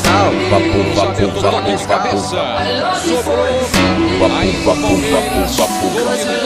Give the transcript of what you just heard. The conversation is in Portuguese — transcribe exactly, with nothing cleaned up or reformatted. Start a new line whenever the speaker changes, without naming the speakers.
final. Vapu,
Já
vapu,
tentou toque
vapu,
de
vapu.
cabeça. Sobrou. Aí o Palmeiras.